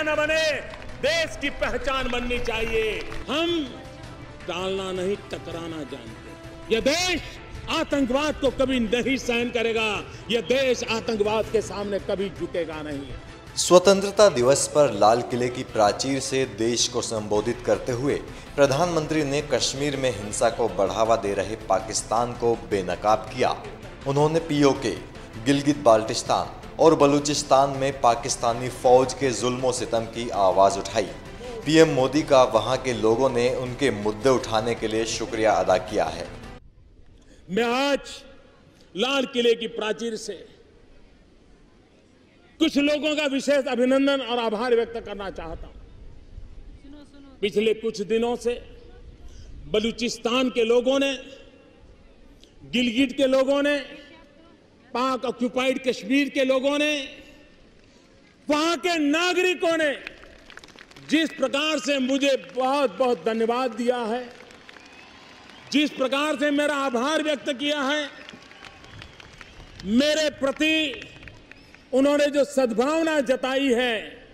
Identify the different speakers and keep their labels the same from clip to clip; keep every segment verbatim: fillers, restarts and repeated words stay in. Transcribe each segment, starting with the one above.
Speaker 1: न बने, देश की पहचान बननी चाहिए। हम टालना नहीं, टकराना जानते। यह देश आतंकवाद को कभी नहीं सहन करेगा। यह देश आतंकवाद के सामने कभी झुकेगा नहीं।
Speaker 2: स्वतंत्रता दिवस पर लाल किले की प्राचीर से देश को संबोधित करते हुए प्रधानमंत्री ने कश्मीर में हिंसा को बढ़ावा दे रहे पाकिस्तान को बेनकाब किया। उन्होंने पीओके, गिलगित बाल्टिस्तान और बलूचिस्तान में पाकिस्तानी फौज के जुल्मों सितम की आवाज उठाई। पीएम मोदी का वहां के लोगों ने उनके मुद्दे उठाने के लिए शुक्रिया अदा किया है।
Speaker 1: मैं आज लाल किले की प्राचीर से कुछ लोगों का विशेष अभिनंदन और आभार व्यक्त करना चाहता हूं। पिछले कुछ दिनों से बलूचिस्तान के लोगों ने, गिलगिट के लोगों ने, पाक ऑक्युपाइड कश्मीर के लोगों ने, वहां के नागरिकों ने जिस प्रकार से मुझे बहुत बहुत धन्यवाद दिया है, जिस प्रकार से मेरा आभार व्यक्त किया है, मेरे प्रति उन्होंने जो सद्भावना जताई है,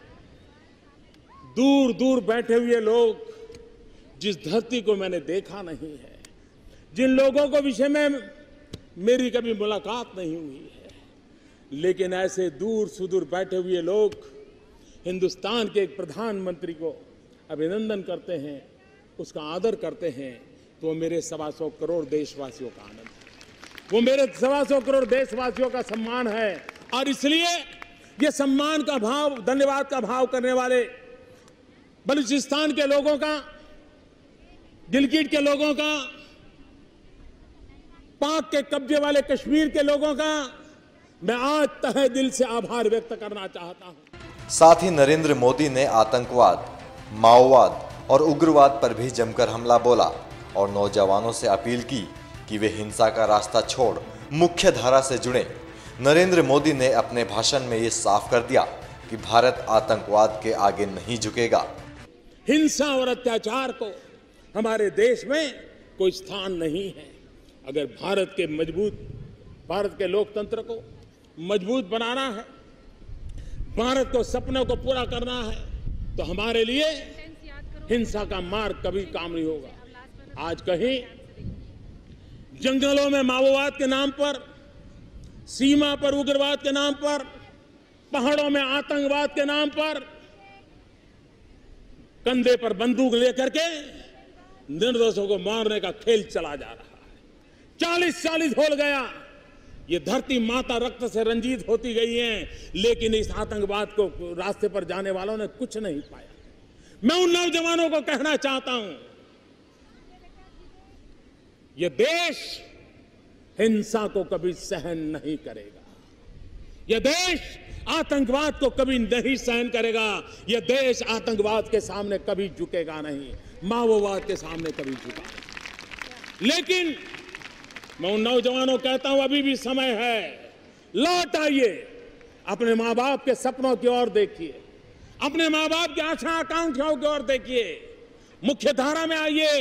Speaker 1: दूर दूर बैठे हुए लोग, जिस धरती को मैंने देखा नहीं है, जिन लोगों को विषय में मेरी कभी मुलाकात नहीं हुई है, लेकिन ऐसे दूर सुदूर बैठे हुए लोग हिंदुस्तान के एक प्रधानमंत्री को अभिनंदन करते हैं, उसका आदर करते हैं, तो वो मेरे सवा सौ करोड़ देशवासियों का आनंद है, वो मेरे सवा सौ करोड़ देशवासियों का सम्मान है। और इसलिए ये सम्मान का भाव, धन्यवाद का भाव करने वाले बलूचिस्तान के लोगों का, गिलगिट के लोगों का, पाक के कब्जे वाले कश्मीर के लोगों का मैं आज तहे दिल से आभार व्यक्त करना चाहता हूं।
Speaker 2: साथ ही नरेंद्र मोदी ने आतंकवाद, माओवाद और उग्रवाद पर भी जमकर हमला बोला और नौजवानों से अपील की कि वे हिंसा का रास्ता छोड़ मुख्य धारा से जुड़ें। नरेंद्र मोदी ने अपने भाषण में ये साफ कर दिया कि भारत आतंकवाद के आगे नहीं झुकेगा।
Speaker 1: हिंसा और अत्याचार को हमारे देश में कोई स्थान नहीं है। अगर भारत के मजबूत भारत के लोकतंत्र को मजबूत बनाना है, भारत को सपनों को पूरा करना है, तो हमारे लिए हिंसा का मार्ग कभी काम नहीं होगा। आज कहीं जंगलों में माओवाद के नाम पर, सीमा पर उग्रवाद के नाम पर, पहाड़ों में आतंकवाद के नाम पर कंधे पर बंदूक लेकर के निर्दोषों को मारने का खेल चला जा रहा है। चालीस चालीस हो गया, ये धरती माता रक्त से रंजीत होती गई है, लेकिन इस आतंकवाद को रास्ते पर जाने वालों ने कुछ नहीं पाया। मैं उन नौजवानों को कहना चाहता हूं, ये देश हिंसा को कभी सहन नहीं करेगा। यह देश आतंकवाद को कभी नहीं सहन करेगा। यह देश आतंकवाद के सामने कभी झुकेगा नहीं, माओवाद के सामने कभी झुका नहीं। लेकिन मैं उन नौजवानों को कहता हूं, अभी भी समय है, लौट आइए, अपने मां बाप के सपनों की ओर देखिए, अपने मां बाप की आशा आकांक्षाओं की ओर देखिए, मुख्य धारा में आइए,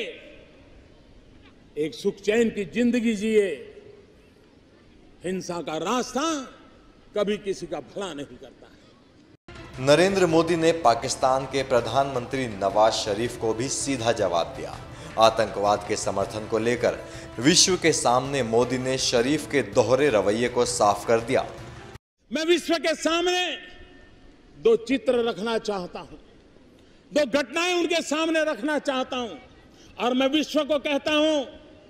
Speaker 1: एक सुख चैन की जिंदगी जिए। हिंसा का रास्ता कभी किसी का भला नहीं करता है।
Speaker 2: नरेंद्र मोदी ने पाकिस्तान के प्रधानमंत्री नवाज शरीफ को भी सीधा जवाब दिया। आतंकवाद के समर्थन को लेकर विश्व के सामने मोदी ने शरीफ के दोहरे रवैये को साफ कर दिया।
Speaker 1: मैं विश्व के सामने दो चित्र रखना चाहता हूं, दो घटनाएं उनके सामने रखना चाहता हूं, और मैं विश्व को कहता हूं,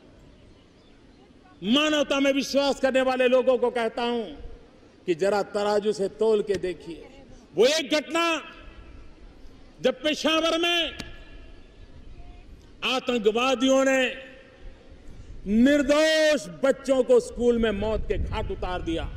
Speaker 1: मानवता में विश्वास करने वाले लोगों को कहता हूं कि जरा तराजू से तोल के देखिए। वो एक घटना जब पेशावर में आतंकवादियों ने निर्दोष बच्चों को स्कूल में मौत के घाट उतार दिया।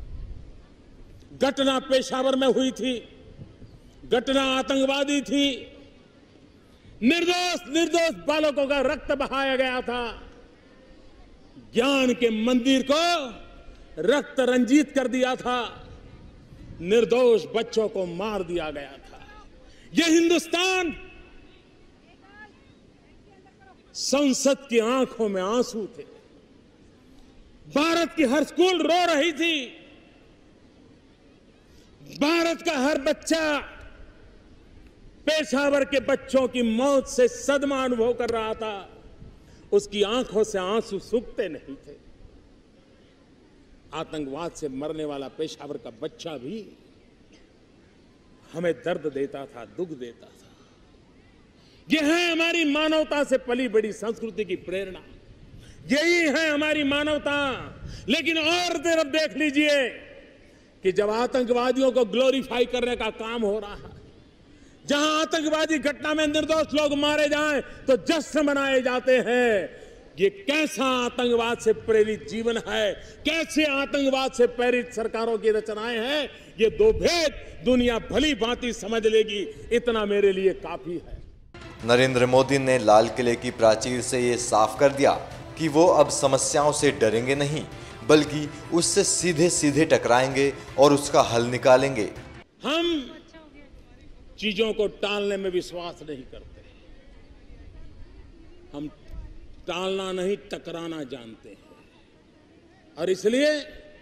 Speaker 1: घटना पेशावर में हुई थी, घटना आतंकवादी थी, निर्दोष निर्दोष बालकों का रक्त बहाया गया था, ज्ञान के मंदिर को रक्त रंजित कर दिया था, निर्दोष बच्चों को मार दिया गया था। यह हिंदुस्तान, संसद की आंखों में आंसू थे, भारत की हर स्कूल रो रही थी, भारत का हर बच्चा पेशावर के बच्चों की मौत से सदमा अनुभव कर रहा था, उसकी आंखों से आंसू सूखते नहीं थे। आतंकवाद से मरने वाला पेशावर का बच्चा भी हमें दर्द देता था, दुख देता था। यह है हमारी मानवता से पली बड़ी संस्कृति की प्रेरणा, यही है हमारी मानवता। लेकिन और तरफ देख लीजिए कि जब आतंकवादियों को ग्लोरीफाई करने का काम हो रहा है, जहां आतंकवादी घटना में निर्दोष लोग मारे जाएं तो जश्न मनाए जाते हैं। ये कैसा आतंकवाद से प्रेरित जीवन है, कैसे आतंकवाद से प्रेरित सरकारों की रचनाएं हैं, ये दो भेद दुनिया भली भांति समझ लेगी, इतना मेरे लिए काफी है।
Speaker 2: नरेंद्र मोदी ने लाल किले की प्राचीर से ये साफ कर दिया कि वो अब समस्याओं से डरेंगे नहीं, बल्कि उससे सीधे सीधे टकराएंगे और उसका हल निकालेंगे।
Speaker 1: हम चीजों को टालने में विश्वास नहीं करते, हम टालना नहीं टकराना जानते हैं। और इसलिए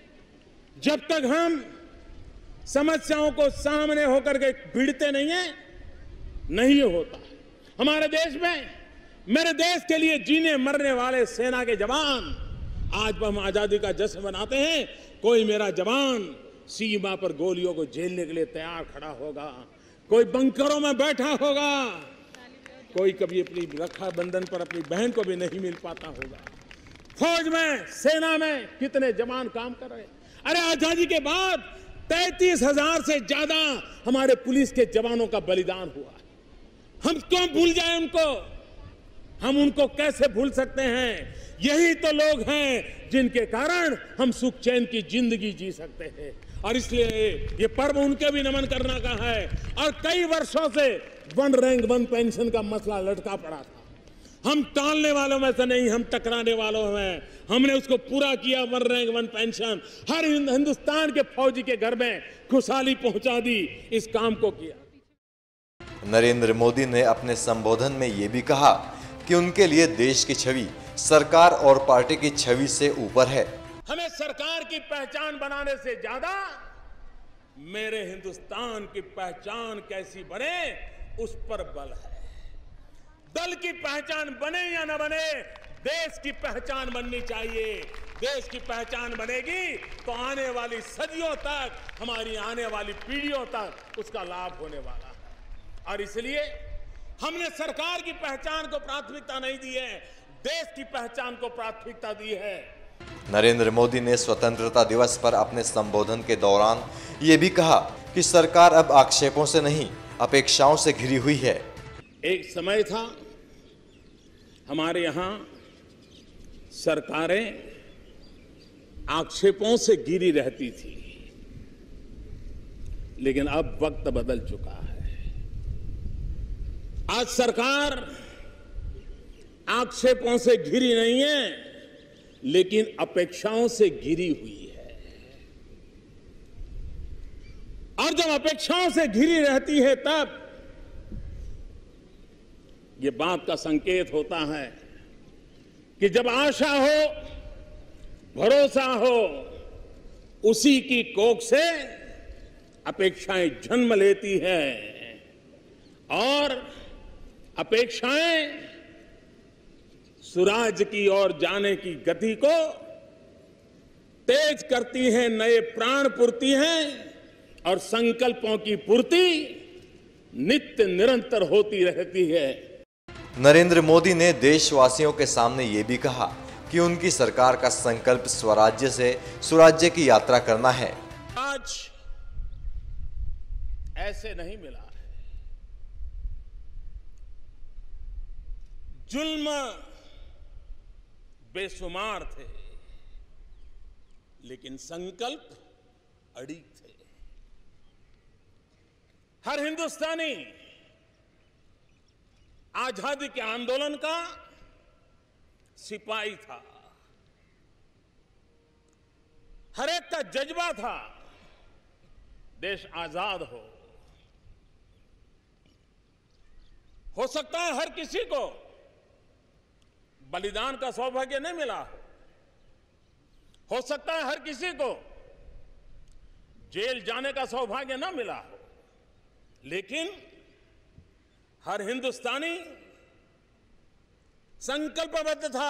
Speaker 1: जब तक हम समस्याओं को सामने होकर के भिड़ते नहीं है, नहीं होता। हमारे देश में, मेरे देश के लिए जीने मरने वाले सेना के जवान, आज हम आजादी का जश्न मनाते हैं। कोई मेरा जवान सीमा पर गोलियों को झेलने के लिए तैयार खड़ा होगा, कोई बंकरों में बैठा होगा, कोई कभी अपनी रक्षाबंधन पर अपनी बहन को भी नहीं मिल पाता होगा। फौज में, सेना में कितने जवान काम कर रहे हैं। अरे आजादी के बाद तैंतीस हजार से ज्यादा हमारे पुलिस के जवानों का बलिदान हुआ। हम क्यों भूल जाए उनको? हम उनको कैसे भूल सकते हैं? यही तो लोग हैं जिनके कारण हम सुख चैन की जिंदगी जी सकते हैं। और इसलिए ये पर्व उनके भी नमन करना का है। और कई वर्षों से वन रैंक वन पेंशन का मसला लटका पड़ा था। हम टालने वालों में से नहीं, हम टकराने वालों में। हमने उसको पूरा किया, वन रैंक वन पेंशन हर हिंदुस्तान के फौजी के घर में खुशहाली पहुंचा दी, इस काम को किया।
Speaker 2: नरेंद्र मोदी ने अपने संबोधन में ये भी कहा कि उनके लिए देश की छवि सरकार और पार्टी की छवि से ऊपर है।
Speaker 1: हमें सरकार की पहचान बनाने से ज्यादा मेरे हिंदुस्तान की पहचान कैसी बने उस पर बल है। दल की पहचान बने या न बने, देश की पहचान बननी चाहिए। देश की पहचान बनेगी तो आने वाली सदियों तक, हमारी आने वाली पीढ़ियों तक उसका लाभ होने वाला है। और इसलिए हमने सरकार की पहचान को प्राथमिकता नहीं दी है, देश की पहचान को प्राथमिकता दी है।
Speaker 2: नरेंद्र मोदी ने स्वतंत्रता दिवस पर अपने संबोधन के दौरान ये भी कहा कि सरकार अब आक्षेपों से नहीं, अपेक्षाओं से घिरी हुई है।
Speaker 1: एक समय था हमारे यहां सरकारें आक्षेपों से घिरी रहती थी, लेकिन अब वक्त बदल चुका है। आज सरकार आक्षेपों से घिरी नहीं है, लेकिन अपेक्षाओं से घिरी हुई है। और जब अपेक्षाओं से घिरी रहती है, तब यह बात का संकेत होता है कि जब आशा हो, भरोसा हो, उसी की कोख से अपेक्षाएं जन्म लेती है। और अपेक्षाएं सुराज की ओर जाने की गति को तेज करती हैं, नए प्राण पुरती हैं, और संकल्पों की पूर्ति नित्य निरंतर होती रहती है।
Speaker 2: नरेंद्र मोदी ने देशवासियों के सामने ये भी कहा कि उनकी सरकार का संकल्प स्वराज्य से सुराज्य की यात्रा करना है।
Speaker 1: आज ऐसे नहीं मिला है। जुल्म बेशुमार थे, लेकिन संकल्प अड़िग थे। हर हिंदुस्तानी आजादी के आंदोलन का सिपाही था। हर एक का जज्बा था देश आजाद हो। हो सकता है हर किसी को बलिदान का सौभाग्य नहीं मिला हो, हो सकता है हर किसी को जेल जाने का सौभाग्य न मिला हो, लेकिन हर हिंदुस्तानी संकल्पबद्ध था,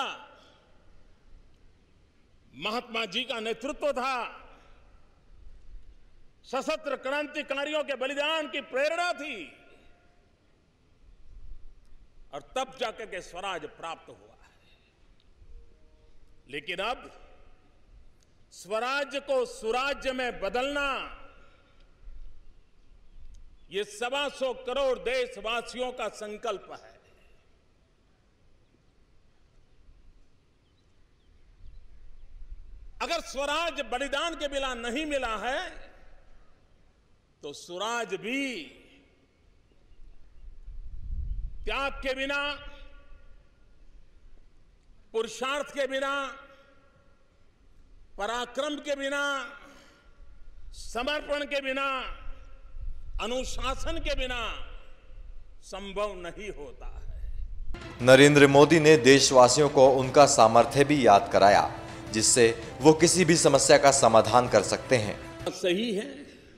Speaker 1: महात्मा जी का नेतृत्व था, सशस्त्र क्रांतिकारियों के बलिदान की प्रेरणा थी और तब जाकर के स्वराज प्राप्त हुआ है। लेकिन अब स्वराज्य को सुराज्य में बदलना ये सवा सौ करोड़ देशवासियों का संकल्प है। अगर स्वराज बलिदान के बिना नहीं मिला है तो स्वराज भी त्याग के बिना, पुरुषार्थ के बिना, पराक्रम के बिना, समर्पण के बिना, अनुशासन के बिना संभव नहीं होता है।
Speaker 2: नरेंद्र मोदी ने देशवासियों को उनका सामर्थ्य भी याद कराया, जिससे वो किसी भी समस्या का समाधान कर सकते हैं।
Speaker 1: सही है,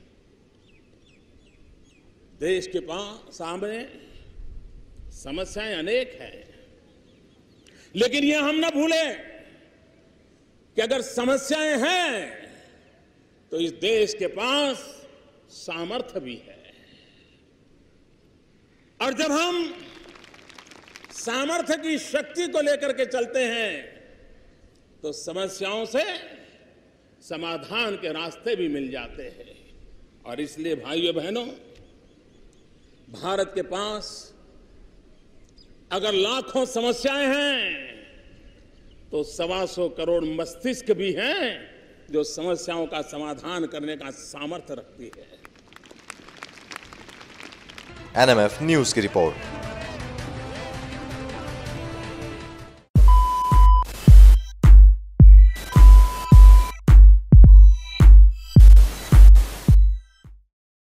Speaker 1: देश के पास सामने समस्याएं अनेक हैं, लेकिन यह हम न भूलें कि अगर समस्याएं हैं तो इस देश के पास सामर्थ्य भी है। और जब हम सामर्थ्य की शक्ति को लेकर के चलते हैं तो समस्याओं से समाधान के रास्ते भी मिल जाते हैं। और इसलिए भाइयों बहनों, भारत के पास अगर लाखों समस्याएं हैं तो सवा सौ करोड़ मस्तिष्क भी हैं जो समस्याओं का समाधान करने का सामर्थ्य रखती है।
Speaker 2: एन एम एफ न्यूज की रिपोर्ट।